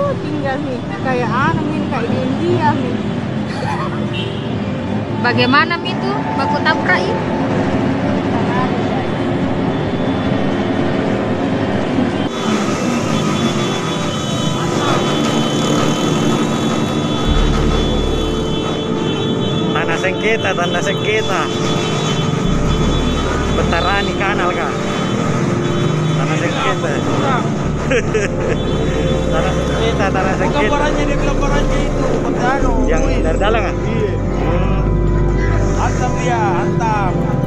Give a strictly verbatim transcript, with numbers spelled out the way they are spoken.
tinggal nih kayak anu nih kayak di India nih. Bagaimana Mi itu baku tabrak ini? Tanah sengketa, tanah sengketa. Betarani kanal kah? Tanah sengketa. Tanah sengketa, tanah sengketa. Gambarannya dia bilang gambarannya itu seperti anu. Yang dari dalam ah? Iya. Hmm. Hantam dia, hantam.